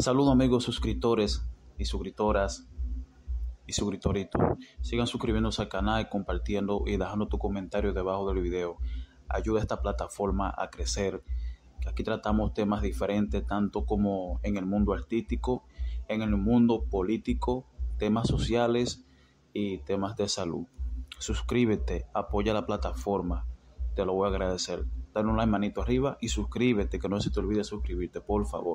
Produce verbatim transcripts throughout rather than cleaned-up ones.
Saludos amigos suscriptores y suscriptoras y suscriptoritos. Sigan suscribiéndose al canal, compartiendo y dejando tu comentario debajo del video. Ayuda a esta plataforma a crecer. Aquí tratamos temas diferentes, tanto como en el mundo artístico, en el mundo político, temas sociales y temas de salud. Suscríbete, apoya la plataforma, te lo voy a agradecer. Dale un like, manito arriba y suscríbete, que no se te olvide suscribirte, por favor.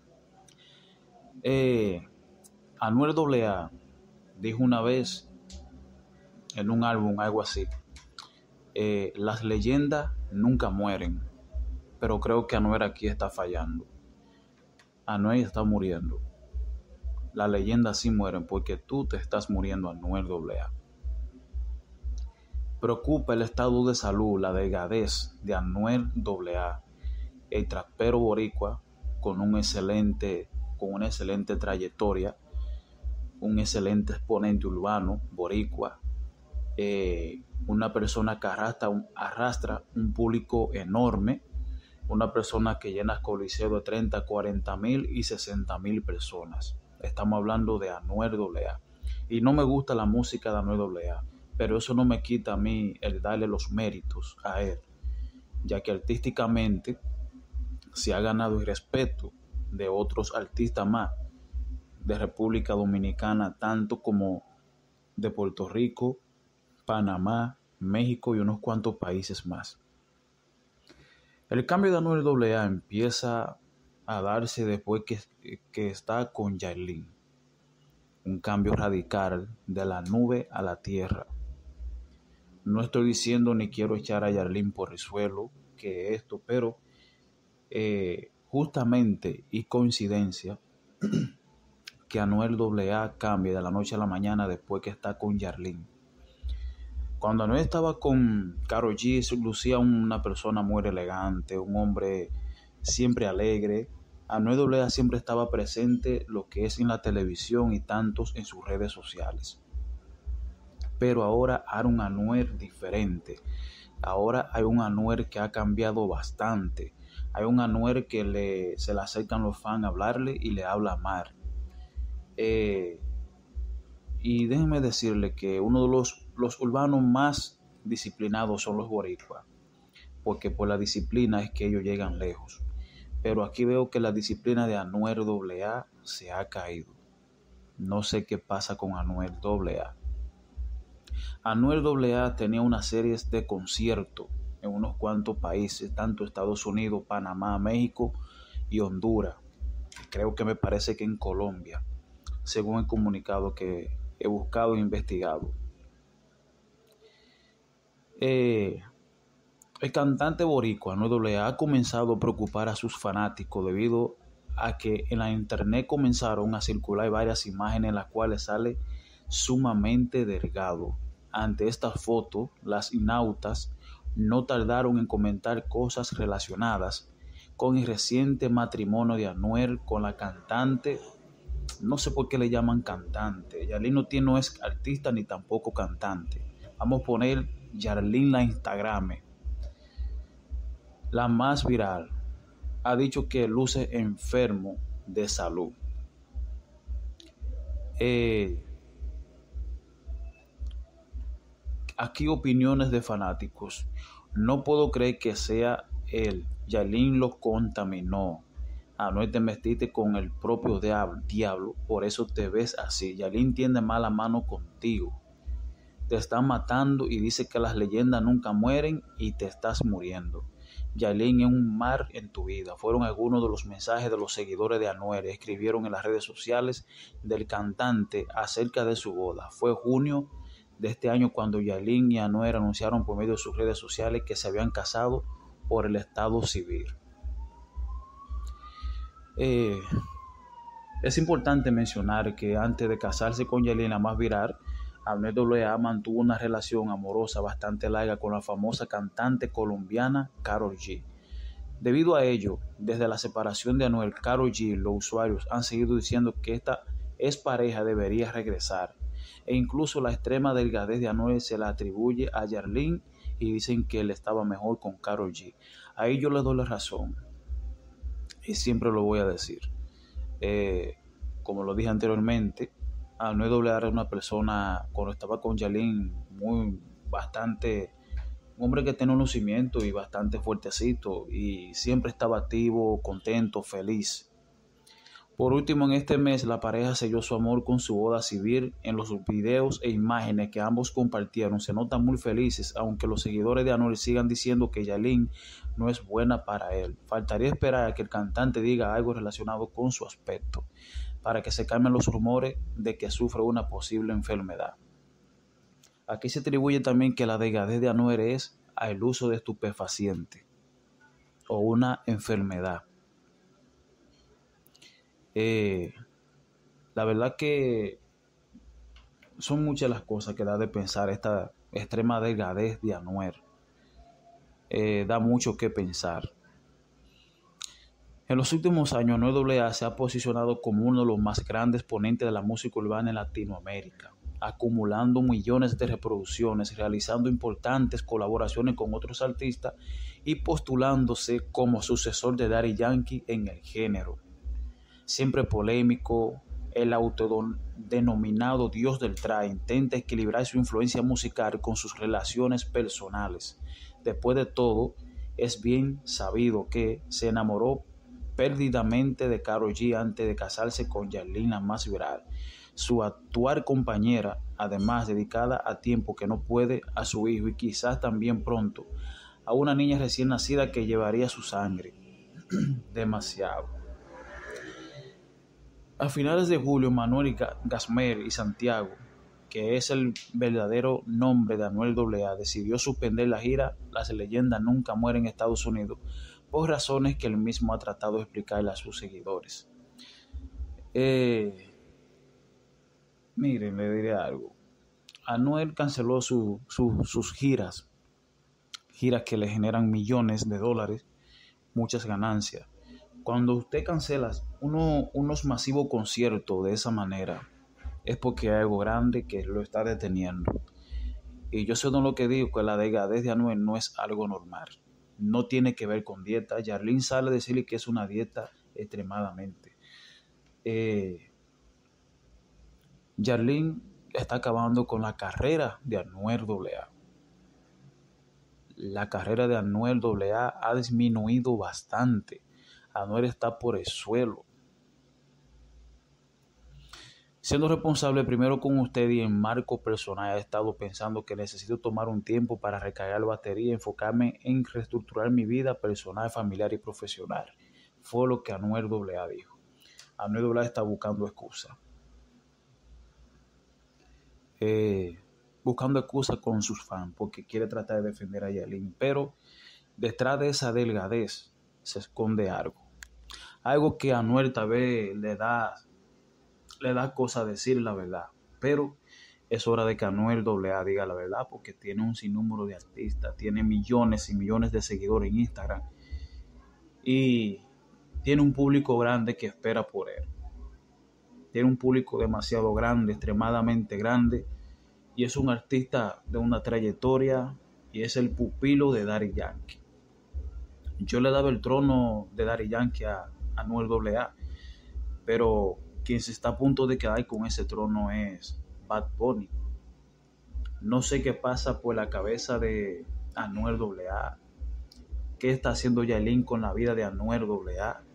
Eh, Anuel A A dijo una vez en un álbum algo así: eh, las leyendas nunca mueren, pero creo que Anuel aquí está fallando. Anuel está muriendo. Las leyendas sí mueren porque tú te estás muriendo, Anuel A A. Preocupa el estado de salud, la delgadez de Anuel A A, el trapero boricua con un excelente, con una excelente trayectoria, un excelente exponente urbano boricua, eh, una persona que arrastra un, arrastra un público enorme, una persona que llena coliseo de treinta, cuarenta mil y sesenta mil personas. Estamos hablando de Anuel A A. Y no me gusta la música de Anuel A A, pero eso no me quita a mí el darle los méritos a él, ya que artísticamente se ha ganado el respeto de otros artistas más de República Dominicana, tanto como de Puerto Rico, Panamá, México y unos cuantos países más. El cambio de Anuel A A empieza a darse después que, que está con Yailin. Un cambio radical de la nube a la tierra. No estoy diciendo ni quiero echar a Yailin por el suelo que esto, pero eh, justamente y coincidencia que Anuel A A cambie de la noche a la mañana después que está con Yailin. Cuando Anuel estaba con Karol G, lucía una persona muy elegante, un hombre siempre alegre. Anuel A A siempre estaba presente, lo que es en la televisión y tantos en sus redes sociales. Pero ahora hay un Anuel diferente. Ahora hay un Anuel que ha cambiado bastante. Hay un Anuel que le, se le acercan los fans a hablarle y le habla mal. Eh, y déjenme decirle que uno de los, los urbanos más disciplinados son los boricuas, porque por la disciplina es que ellos llegan lejos. Pero aquí veo que la disciplina de Anuel A A se ha caído. No sé qué pasa con Anuel A A. Anuel A A tenía una serie de conciertos en unos cuantos países, tanto Estados Unidos, Panamá, México y Honduras. Creo que me parece que en Colombia, según el comunicado que he buscado e investigado. Eh, el cantante boricua Anuel A A ha comenzado a preocupar a sus fanáticos debido a que en la internet comenzaron a circular varias imágenes en las cuales sale sumamente delgado. Ante estas fotos, las innautas no tardaron en comentar cosas relacionadas con el reciente matrimonio de Anuel con la cantante. No sé por qué le llaman cantante. Yailin no, tiene, no es artista ni tampoco cantante. Vamos a poner Yailin la Instagram. La más viral ha dicho que luce enfermo de salud. Eh, aquí opiniones de fanáticos. No puedo creer que sea él. Yailin lo contaminó. Anuel, te metiste con el propio diablo, por eso te ves así. Yailin tiene mala mano contigo. Te están matando y dice que las leyendas nunca mueren y te estás muriendo. Yailin es un mar en tu vida. Fueron algunos de los mensajes de los seguidores de Anuel. Escribieron en las redes sociales del cantante acerca de su boda. Fue junio de este año cuando Yailin y Anuel anunciaron por medio de sus redes sociales que se habían casado por el estado civil. Eh, es importante mencionar que antes de casarse con Yailin, la más viral, Anuel A A mantuvo una relación amorosa bastante larga con la famosa cantante colombiana Karol G. Debido a ello, desde la separación de Anuel, Karol G, los usuarios han seguido diciendo que esta expareja debería regresar, e incluso la extrema delgadez de Anuel se la atribuye a Yailin y dicen que él estaba mejor con Karol G. Ahí yo le doy la razón y siempre lo voy a decir. Eh, como lo dije anteriormente, Anuel doble A era una persona, cuando estaba con Yailin, muy, bastante, un hombre que tenía un lucimiento y bastante fuertecito, y siempre estaba activo, contento, feliz. Por último, en este mes, la pareja selló su amor con su boda civil. En los videos e imágenes que ambos compartieron se notan muy felices, aunque los seguidores de Anuel sigan diciendo que Yailin no es buena para él. Faltaría esperar a que el cantante diga algo relacionado con su aspecto, para que se calmen los rumores de que sufre una posible enfermedad. Aquí se atribuye también que la delgadez de Anuel es al uso de estupefacientes o una enfermedad. Eh, la verdad que son muchas las cosas que da de pensar esta extrema delgadez de Anuel. Eh, da mucho que pensar. En los últimos años, Anuel A A se ha posicionado como uno de los más grandes ponentes de la música urbana en Latinoamérica, acumulando millones de reproducciones, realizando importantes colaboraciones con otros artistas y postulándose como sucesor de Daddy Yankee en el género. Siempre polémico, el autodenominado Dios del Trap intenta equilibrar su influencia musical con sus relaciones personales. Después de todo, es bien sabido que se enamoró perdidamente de Karol G antes de casarse con Yailin, la más viral, su actual compañera, además dedicada a tiempo que no puede a su hijo y quizás también pronto a una niña recién nacida que llevaría su sangre. Demasiado. A finales de julio, Manuel Gasmer y Santiago, que es el verdadero nombre de Anuel A A, decidió suspender la gira Las Leyendas Nunca Mueren en Estados Unidos por razones que él mismo ha tratado de explicarle a sus seguidores. Eh, miren, le diré algo. Anuel canceló su, su, sus giras, giras que le generan millones de dólares, muchas ganancias. Cuando usted cancela uno, unos masivos conciertos de esa manera, es porque hay algo grande que lo está deteniendo. Y yo sé lo que digo, que la delgadez de Anuel no es algo normal. No tiene que ver con dieta. Yailin sale a decirle que es una dieta extremadamente. Eh, Yailin está acabando con la carrera de Anuel A A. La carrera de Anuel A A ha disminuido bastante. Anuel está por el suelo. Siendo responsable primero con usted y en marco personal, he estado pensando que necesito tomar un tiempo para recargar la batería y enfocarme en reestructurar mi vida personal, familiar y profesional. Fue lo que Anuel A A dijo. Anuel A A está buscando excusas. Eh, buscando excusas con sus fans porque quiere tratar de defender a Yailin. Pero detrás de esa delgadez se esconde algo. Algo que a Anuel tal vez le da, le da cosa decir la verdad. Pero es hora de que Anuel A A diga la verdad porque tiene un sinnúmero de artistas, tiene millones y millones de seguidores en Instagram y tiene un público grande que espera por él. Tiene un público demasiado grande, extremadamente grande, y es un artista de una trayectoria y es el pupilo de Daddy Yankee. Yo le daba el trono de Daddy Yankee a Anuel A A, pero quien se está a punto de quedar con ese trono es Bad Bunny. No sé qué pasa por la cabeza de Anuel A A. ¿Qué está haciendo Yailin con la vida de Anuel A A?